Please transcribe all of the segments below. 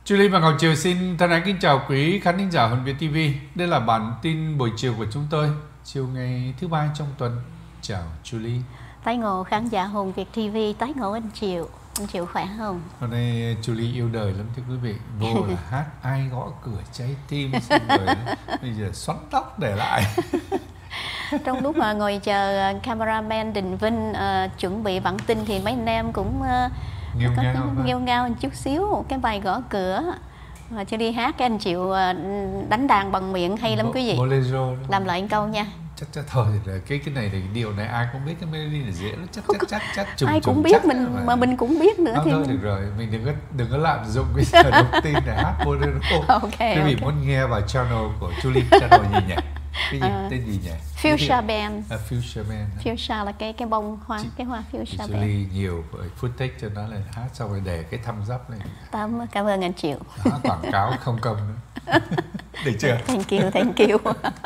Julie và Ngọc Triều xin thân ái kính chào quý khán thính giả Hồn Việt TV. Đây là bản tin buổi chiều của chúng tôi, chiều ngày thứ ba trong tuần. Chào Julie. Tái ngộ khán giả Hồn Việt TV, tái ngộ anh Triệu khỏe không? Hôm nay Julie yêu đời lắm thưa quý vị. Vô là hát ai gõ cửa trái tim, xong rồi bây giờ xoắn tóc để lại. Trong lúc mà ngồi chờ cameraman Đình Vinh chuẩn bị bản tin thì mấy anh em cũng nghêu ngao một chút xíu cái bài gõ cửa mà cho đi hát. Cái anh Triệu đánh đàn bằng miệng hay lắm quý vị. Bolero. Làm lại một câu nha. Chắc thôi cái này thì điều này ai cũng biết, cái melody này dễ lắm, chắc ai cũng biết, mà mình cũng biết nữa thì thôi được rồi, mình đừng có lạm dụng cái giờ thông tin để hát bolero. Quý vị muốn nghe vào channel của Julie, channel gì nhỉ? Cái gì tên gì nhỉ? Fuchsia Band. Fuchsia Band. Fuchsia là cái bông hoa, cái hoa Fuchsia Band. Julie nhiều footage cho nó là hát xong rồi để cái thumb up lên. Cảm ơn anh Triệu. Đó, quảng cáo không công nữa. Được chưa? Thank you.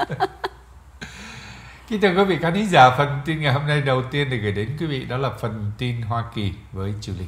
Kính thưa quý vị khán giả, phần tin ngày hôm nay đầu tiên để gửi đến quý vị đó là phần tin Hoa Kỳ với Julie.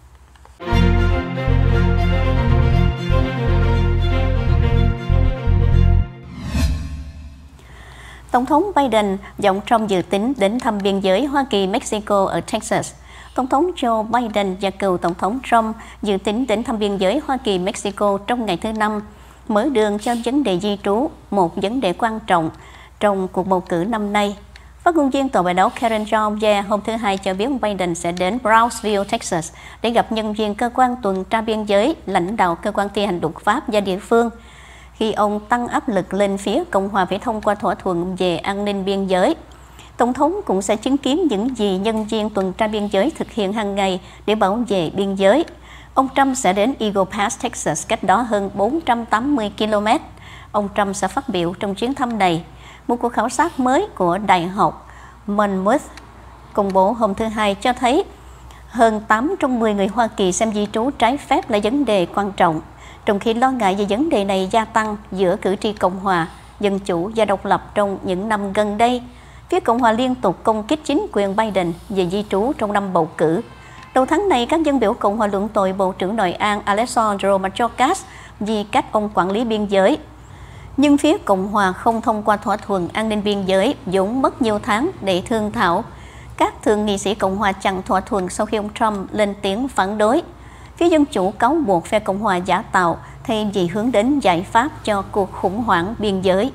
Tổng thống Biden giọng Trump dự tính đến thăm biên giới Hoa Kỳ-Mexico ở Texas. Tổng thống Joe Biden và cựu Tổng thống Trump dự tính đến thăm biên giới Hoa Kỳ-Mexico trong ngày thứ Năm, mở đường cho vấn đề di trú, một vấn đề quan trọng trong cuộc bầu cử năm nay. Phát ngôn viên tòa bạch ốc Karen Jean-Pierre hôm thứ Hai cho biết Biden sẽ đến Brownsville, Texas để gặp nhân viên cơ quan tuần tra biên giới, lãnh đạo cơ quan thi hành luật pháp và địa phương, khi ông tăng áp lực lên phía Cộng hòa phải thông qua thỏa thuận về an ninh biên giới. Tổng thống cũng sẽ chứng kiến những gì nhân viên tuần tra biên giới thực hiện hàng ngày để bảo vệ biên giới. Ông Trump sẽ đến Eagle Pass, Texas, cách đó hơn 480 km. Ông Trump sẽ phát biểu trong chuyến thăm này. Một cuộc khảo sát mới của Đại học Monmouth công bố hôm thứ Hai cho thấy hơn 8 trong 10 người Hoa Kỳ xem di trú trái phép là vấn đề quan trọng, trong khi lo ngại về vấn đề này gia tăng giữa cử tri Cộng hòa, Dân chủ và độc lập trong những năm gần đây. Phía Cộng hòa liên tục công kích chính quyền Biden về di trú trong năm bầu cử. Đầu tháng này, các dân biểu Cộng hòa luận tội Bộ trưởng Nội an Alejandro Mayorkas vì cách ông quản lý biên giới. Nhưng phía Cộng hòa không thông qua thỏa thuận an ninh biên giới vốn mất nhiều tháng để thương thảo. Các thượng nghị sĩ Cộng hòa chặn thỏa thuận sau khi ông Trump lên tiếng phản đối. Phía Dân chủ cáo buộc phe Cộng hòa giả tạo thay vì hướng đến giải pháp cho cuộc khủng hoảng biên giới.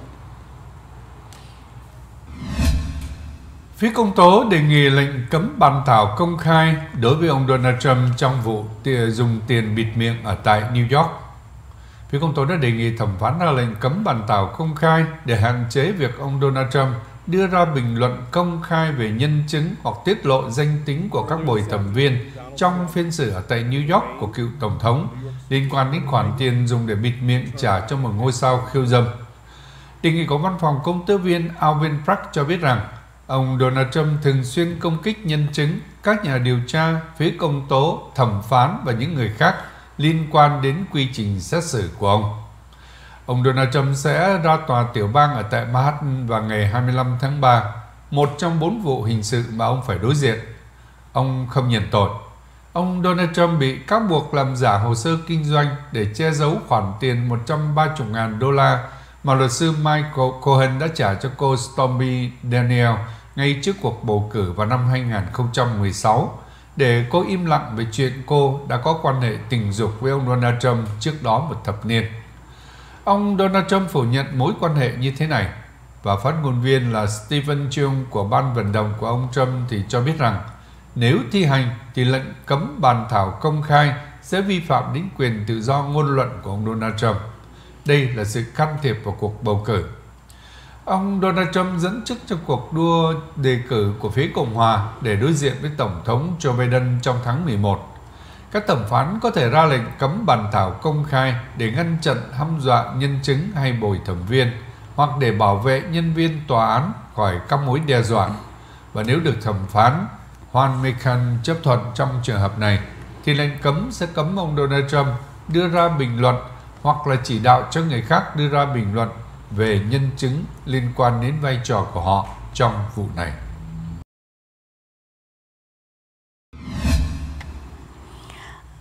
Phía công tố đề nghị lệnh cấm bàn thảo công khai đối với ông Donald Trump trong vụ dùng tiền bịt miệng ở tại New York. Phía công tố đã đề nghị thẩm phán ra lệnh cấm bàn thảo công khai để hạn chế việc ông Donald Trump đưa ra bình luận công khai về nhân chứng hoặc tiết lộ danh tính của các bồi thẩm viên trong phiên xử ở tại New York của cựu Tổng thống liên quan đến khoản tiền dùng để bịt miệng trả cho một ngôi sao khiêu dâm. Đề nghị của văn phòng công tố viên Alvin Bragg cho biết rằng ông Donald Trump thường xuyên công kích nhân chứng, các nhà điều tra, phía công tố, thẩm phán và những người khác liên quan đến quy trình xét xử của ông. Ông Donald Trump sẽ ra tòa tiểu bang ở tại Manhattan vào ngày 25 tháng 3, một trong 4 vụ hình sự mà ông phải đối diện. Ông không nhận tội. Ông Donald Trump bị cáo buộc làm giả hồ sơ kinh doanh để che giấu khoản tiền 130.000 đô la mà luật sư Michael Cohen đã trả cho cô Stormy Daniels ngay trước cuộc bầu cử vào năm 2016, để cô im lặng về chuyện cô đã có quan hệ tình dục với ông Donald Trump trước đó một thập niên. Ông Donald Trump phủ nhận mối quan hệ như thế này, và phát ngôn viên là Stephen Chung của ban vận động của ông Trump thì cho biết rằng nếu thi hành thì lệnh cấm bàn thảo công khai sẽ vi phạm đến quyền tự do ngôn luận của ông Donald Trump. Đây là sự can thiệp vào cuộc bầu cử. Ông Donald Trump dẫn trước trong cuộc đua đề cử của phía Cộng hòa để đối diện với Tổng thống Joe Biden trong tháng 11. Các thẩm phán có thể ra lệnh cấm bàn thảo công khai để ngăn chặn hăm dọa nhân chứng hay bồi thẩm viên, hoặc để bảo vệ nhân viên tòa án khỏi các mối đe dọa. Và nếu được thẩm phán Juan Merchan chấp thuận trong trường hợp này, thì lệnh cấm sẽ cấm ông Donald Trump đưa ra bình luận hoặc là chỉ đạo cho người khác đưa ra bình luận về nhân chứng liên quan đến vai trò của họ trong vụ này.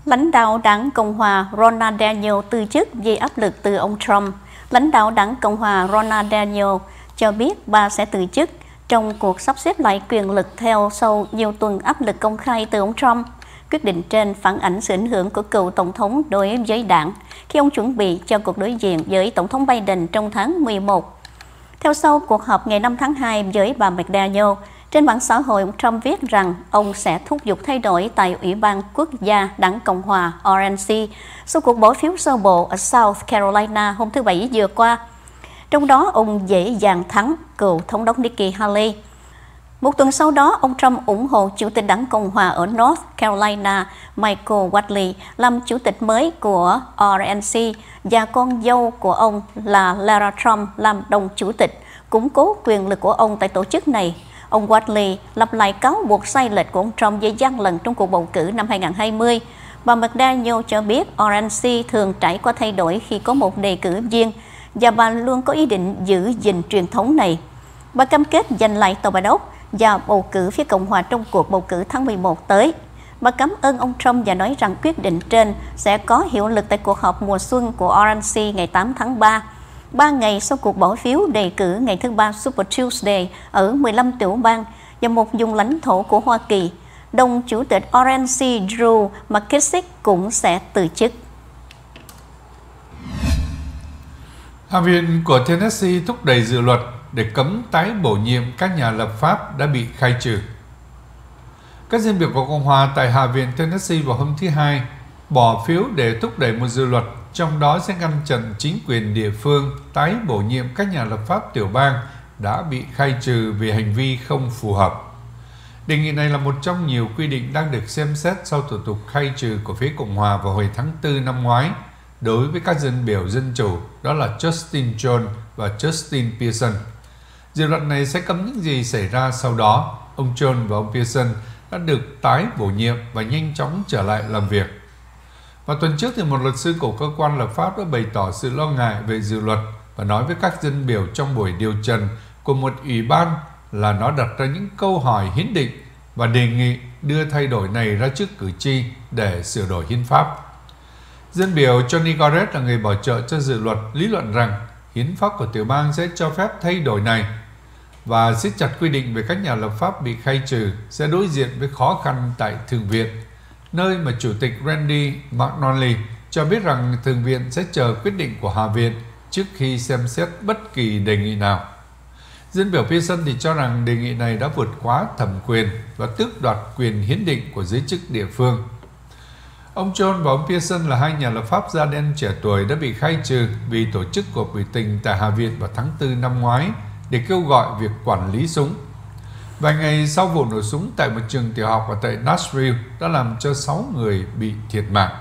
Lãnh đạo đảng Cộng hòa Ronald Daniel từ chức vì áp lực từ ông Trump. Lãnh đạo đảng Cộng hòa Ronald Daniel cho biết bà sẽ từ chức trong cuộc sắp xếp lại quyền lực theo sau nhiều tuần áp lực công khai từ ông Trump. Quyết định trên phản ảnh sự ảnh hưởng của cựu Tổng thống đối với đảng khi ông chuẩn bị cho cuộc đối diện với Tổng thống Biden trong tháng 11. Theo sau cuộc họp ngày 5 tháng 2 với bà McDaniel, trên mạng xã hội, ông Trump viết rằng ông sẽ thúc giục thay đổi tại Ủy ban Quốc gia Đảng Cộng hòa RNC sau cuộc bỏ phiếu sơ bộ ở South Carolina hôm thứ Bảy vừa qua. Trong đó, ông dễ dàng thắng cựu thống đốc Nikki Haley. Một tuần sau đó, ông Trump ủng hộ Chủ tịch Đảng Cộng hòa ở North Carolina Michael Whatley làm Chủ tịch mới của RNC và con dâu của ông là Lara Trump làm đồng Chủ tịch, củng cố quyền lực của ông tại tổ chức này. Ông Whatley lặp lại cáo buộc sai lệch của ông Trump về gian lận trong cuộc bầu cử năm 2020. Bà McDaniel cho biết RNC thường trải qua thay đổi khi có một đề cử viên và bà luôn có ý định giữ gìn truyền thống này. Bà cam kết giành lại tòa Bạch Ốc và bầu cử phía Cộng hòa trong cuộc bầu cử tháng 11 tới. Bà cảm ơn ông Trump và nói rằng quyết định trên sẽ có hiệu lực tại cuộc họp mùa xuân của RNC ngày 8 tháng 3. 3 ngày sau cuộc bỏ phiếu đề cử ngày thứ Ba Super Tuesday ở 15 tiểu bang và một vùng lãnh thổ của Hoa Kỳ, đồng Chủ tịch RNC Drew McKissick cũng sẽ từ chức. Hạ viện của Tennessee thúc đẩy dự luật để cấm tái bổ nhiệm các nhà lập pháp đã bị khai trừ. Các dân biểu của Cộng hòa tại Hạ viện Tennessee vào hôm thứ Hai bỏ phiếu để thúc đẩy một dự luật trong đó sẽ ngăn chặn chính quyền địa phương tái bổ nhiệm các nhà lập pháp tiểu bang đã bị khai trừ vì hành vi không phù hợp. Đề nghị này là một trong nhiều quy định đang được xem xét sau thủ tục khai trừ của phía Cộng hòa vào hồi tháng 4 năm ngoái đối với các dân biểu Dân Chủ, đó là Justin Jones và Justin Pearson. Dự luật này sẽ cấm những gì xảy ra sau đó. Ông Jones và ông Pearson đã được tái bổ nhiệm và nhanh chóng trở lại làm việc. Và tuần trước thì một luật sư của cơ quan lập pháp đã bày tỏ sự lo ngại về dự luật và nói với các dân biểu trong buổi điều trần của một ủy ban là nó đặt ra những câu hỏi hiến định và đề nghị đưa thay đổi này ra trước cử tri để sửa đổi hiến pháp. Dân biểu Johnny Garrett là người bảo trợ cho dự luật lý luận rằng hiến pháp của tiểu bang sẽ cho phép thay đổi này và siết chặt quy định về các nhà lập pháp bị khai trừ sẽ đối diện với khó khăn tại Thượng viện, nơi mà Chủ tịch Randy McNally cho biết rằng Thượng viện sẽ chờ quyết định của Hạ viện trước khi xem xét bất kỳ đề nghị nào. Dân biểu Pearson thì cho rằng đề nghị này đã vượt quá thẩm quyền và tước đoạt quyền hiến định của giới chức địa phương. Ông Jones và ông Pearson là hai nhà lập pháp da đen trẻ tuổi đã bị khai trừ vì tổ chức cuộc biểu tình tại Hạ viện vào tháng 4 năm ngoái để kêu gọi việc quản lý súng. Vài ngày sau vụ nổ súng tại một trường tiểu học ở tại Nashville đã làm cho 6 người bị thiệt mạng.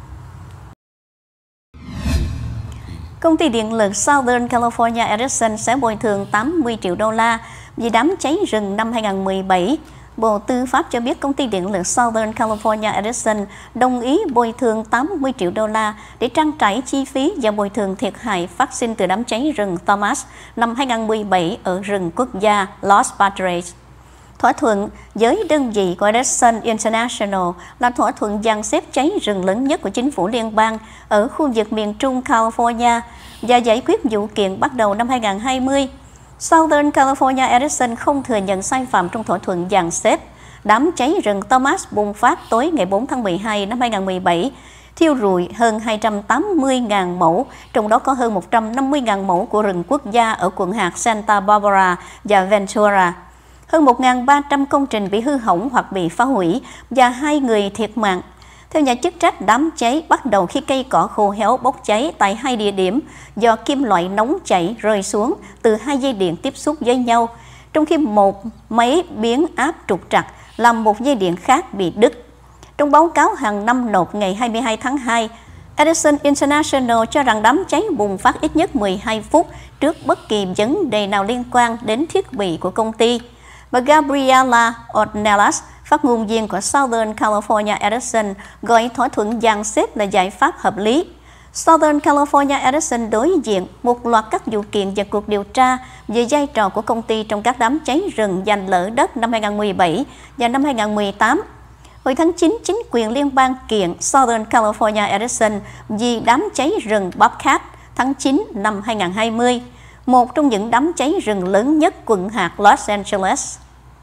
Công ty điện lực Southern California Edison sẽ bồi thường 80 triệu đô la vì đám cháy rừng năm 2017. Bộ Tư pháp cho biết công ty điện lực Southern California Edison đồng ý bồi thường 80 triệu đô la để trang trải chi phí và bồi thường thiệt hại phát sinh từ đám cháy rừng Thomas năm 2017 ở rừng quốc gia Los Padres. Thỏa thuận với đơn vị của Edison International là thỏa thuận dàn xếp cháy rừng lớn nhất của chính phủ liên bang ở khu vực miền trung California và giải quyết vụ kiện bắt đầu năm 2020. Southern California Edison không thừa nhận sai phạm trong thỏa thuận dàn xếp. Đám cháy rừng Thomas bùng phát tối ngày 4 tháng 12 năm 2017, thiêu rụi hơn 280.000 mẫu, trong đó có hơn 150.000 mẫu của rừng quốc gia ở quận hạt Santa Barbara và Ventura. Hơn 1.300 công trình bị hư hỏng hoặc bị phá hủy và 2 người thiệt mạng. Theo nhà chức trách, đám cháy bắt đầu khi cây cỏ khô héo bốc cháy tại 2 địa điểm do kim loại nóng chảy rơi xuống từ 2 dây điện tiếp xúc với nhau, trong khi một máy biến áp trục trặc làm một dây điện khác bị đứt. Trong báo cáo hàng năm nộp ngày 22 tháng 2, Edison International cho rằng đám cháy bùng phát ít nhất 12 phút trước bất kỳ vấn đề nào liên quan đến thiết bị của công ty. Bà Gabriela Ornelas, phát ngôn viên của Southern California Edison, gọi thỏa thuận dàn xếp là giải pháp hợp lý. Southern California Edison đối diện một loạt các vụ kiện và cuộc điều tra về vai trò của công ty trong các đám cháy rừng giành lỡ đất năm 2017 và năm 2018. Hồi tháng 9, chính quyền liên bang kiện Southern California Edison vì đám cháy rừng Bobcat tháng 9 năm 2020, một trong những đám cháy rừng lớn nhất quận hạt Los Angeles.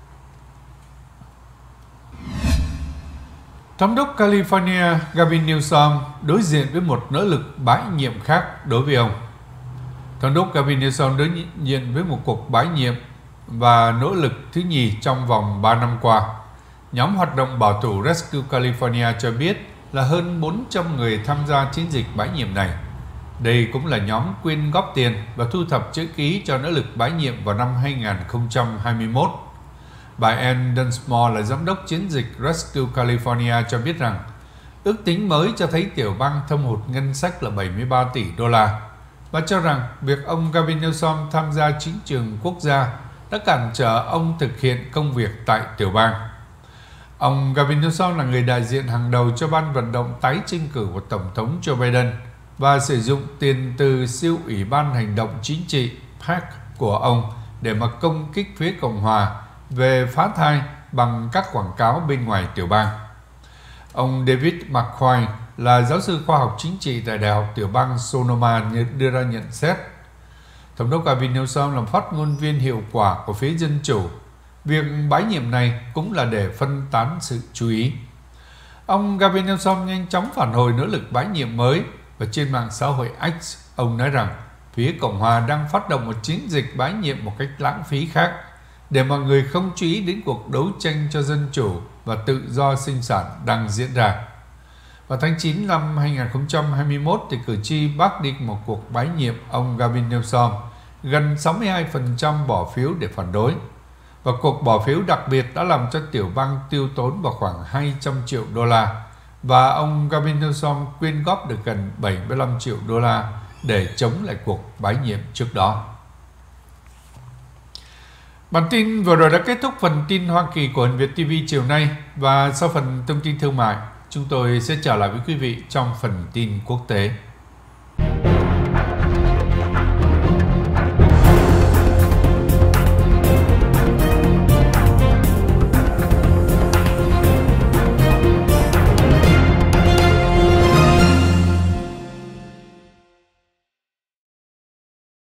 Thống đốc California Gavin Newsom đối diện với một nỗ lực bãi nhiệm khác đối với ông. Thống đốc Gavin Newsom đối diện với một cuộc bãi nhiệm và nỗ lực thứ nhì trong vòng 3 năm qua. Nhóm hoạt động bảo thủ Rescue California cho biết là hơn 400 người tham gia chiến dịch bãi nhiệm này. Đây cũng là nhóm quyên góp tiền và thu thập chữ ký cho nỗ lực bãi nhiệm vào năm 2021. Bà Ann Dunsmore là giám đốc chiến dịch Rescue California cho biết rằng ước tính mới cho thấy tiểu bang thâm hụt ngân sách là 73 tỷ đô la. Bà cho rằng việc ông Gavin Newsom tham gia chính trường quốc gia đã cản trở ông thực hiện công việc tại tiểu bang. Ông Gavin Newsom là người đại diện hàng đầu cho ban vận động tái tranh cử của Tổng thống Joe Biden và sử dụng tiền từ siêu ủy ban hành động chính trị PAC của ông để mà công kích phía Cộng hòa về phá thai bằng các quảng cáo bên ngoài tiểu bang. Ông David McCoy là giáo sư khoa học chính trị tại Đại học tiểu bang Sonoma đưa ra nhận xét. Thống đốc Gavin Newsom làm phát ngôn viên hiệu quả của phía Dân Chủ. Việc bãi nhiệm này cũng là để phân tán sự chú ý. Ông Gavin Newsom nhanh chóng phản hồi nỗ lực bãi nhiệm mới và trên mạng xã hội X, ông nói rằng phía Cộng hòa đang phát động một chiến dịch bãi nhiệm một cách lãng phí khác để mọi người không chú ý đến cuộc đấu tranh cho dân chủ và tự do sinh sản đang diễn ra. Vào tháng 9 năm 2021, thì cử tri bác đi một cuộc bãi nhiệm ông Gavin Newsom, gần 62% bỏ phiếu để phản đối. Và cuộc bỏ phiếu đặc biệt đã làm cho tiểu bang tiêu tốn vào khoảng 200 triệu đô la và ông Gavin Newsom quyên góp được gần 75 triệu đô la để chống lại cuộc bãi nhiệm trước đó. Bản tin vừa rồi đã kết thúc phần tin Hoa Kỳ của Hân Việt TV chiều nay, và sau phần thông tin thương mại, chúng tôi sẽ trở lại với quý vị trong phần tin quốc tế.